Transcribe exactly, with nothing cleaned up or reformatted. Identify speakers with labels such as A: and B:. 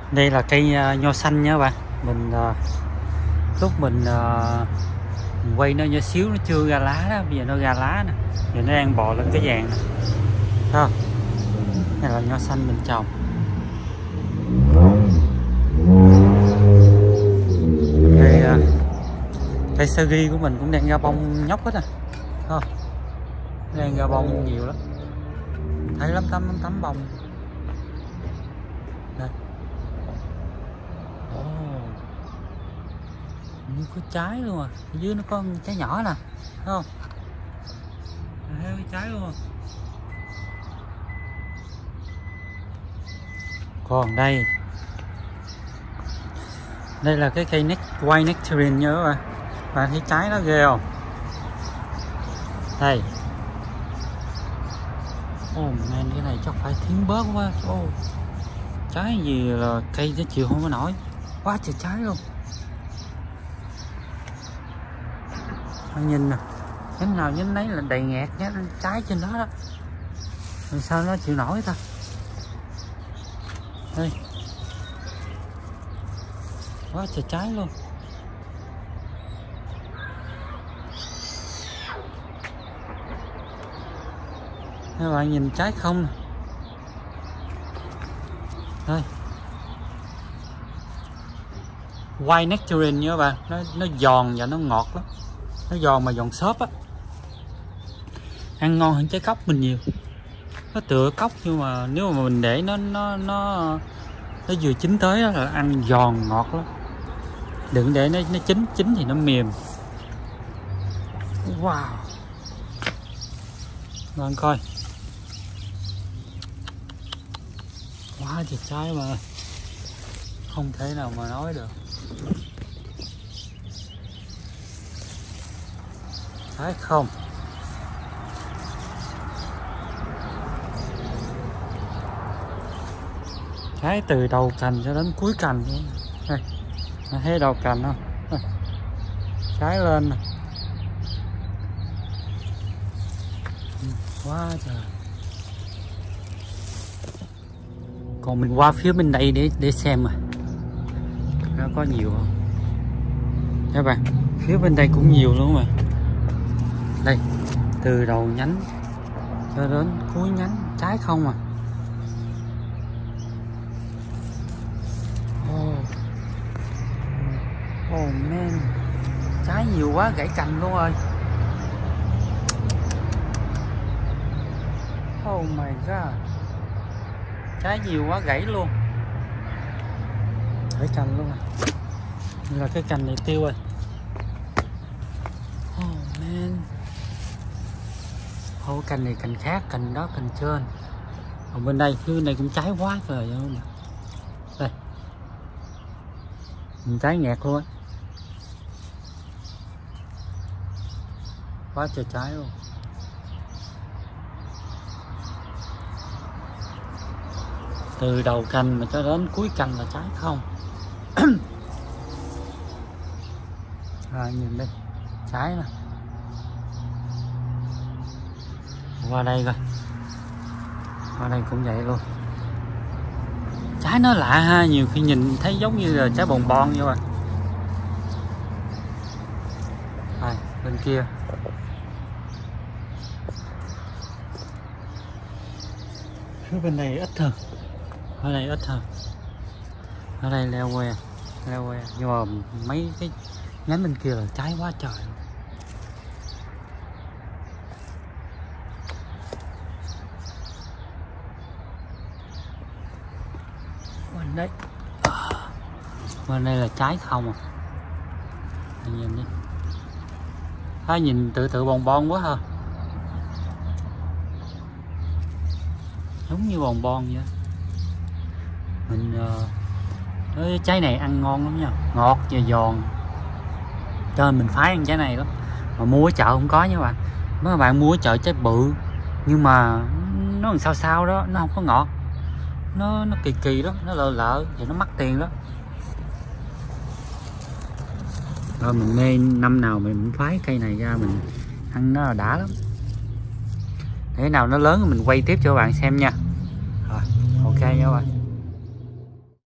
A: Đây là cây uh, nho xanh nha các bạn. Mình uh, lúc mình, uh, mình quay nó nhỏ xíu, nó chưa ra lá đó, bây giờ nó ra lá nè, giờ nó đang bò lên cái vàng nè, thấy không? Này là nho xanh mình trồng. Đây uh, cây sagi của mình cũng đang ra bông nhóc hết nè, thấy không? Đang ra bông nhiều lắm, thấy lắm tấm lắm tấm bông. Đây. Oh. Như có trái luôn à, ở dưới nó có trái nhỏ nè, thấy không? Thấy cái trái luôn à. Còn đây, đây là cái cây neck, white nectarine nha các bạn. Bạn thấy trái nó ghê không? Đây. Oh man, cái này chắc phải thiến bớt quá. Oh. Trái gì là cây nó chịu không có nổi, quá trời trái luôn. Bạn nhìn nè, nhánh nào nhánh nấy là đầy nghẹt nhé, trái trên đó đó. Làm sao nó chịu nổi ta? Đây, quá trời trái luôn. Các bạn nhìn trái không nè. Đây, white nectarine nha các bạn, nó nó giòn và nó ngọt lắm, nó giòn mà giòn xốp á, ăn ngon hơn trái cóc mình nhiều. Nó tựa cóc nhưng mà nếu mà mình để nó nó nó nó vừa chín tới đó là ăn giòn ngọt lắm. Đừng để nó nó chín chín thì nó mềm. Wow, bạn coi quá trời trái mà không thể nào mà nói được. Trái không, trái từ đầu cành cho đến cuối cành luôn. Đây, thấy đầu cành không? Đây, trái lên nè. Quá trời. Còn mình qua phía bên đây để để xem mà nó có nhiều không các bạn. Phía bên đây cũng nhiều luôn mà. Đây, từ đầu nhánh cho đến cuối nhánh trái không à. Oh, oh man, trái nhiều quá gãy cành luôn rồi. Oh my god, trái nhiều quá gãy luôn, gãy cành luôn rồi. Như là cái cành này tiêu rồi. Oh man, oh, cành này cành khác, cành đó cành trên. Còn bên đây, phía bên đây cũng trái quá rồi không mà. Đây, mình trái nghẹt luôn á, quá trời trái luôn. Từ đầu cành mà cho đến cuối cành là trái không. À, nhìn đây, trái nè. Qua đây coi, qua đây cũng vậy luôn. Trái nó lạ ha, nhiều khi nhìn thấy giống như là trái bòn bon vậy bạn. À, bên kia. Phía bên này ít hơn, ở đây ít hơn. Ở đây leo que, leo que, nhưng mà mấy cái nhánh bên kia là trái quá trời. Bên đấy, bên đây là trái không à. Anh nhìn đi, à, nhìn tự tự bòn bon quá ha, giống như bòn bon vậy. Mình uh, trái này ăn ngon lắm nha, ngọt và giòn, cho nên mình phái ăn trái này lắm. Mà mua ở chợ không có nha các bạn. Mấy bạn mua ở chợ trái bự nhưng mà nó làm sao sao đó, nó không có ngọt, nó nó kỳ kỳ đó, nó lợ lợ và nó mắc tiền đó. Rồi mình mê, năm nào mình phái cây này ra mình ăn nó là đã lắm. Để nào nó lớn mình quay tiếp cho các bạn xem nha. Rồi, ok nha các bạn.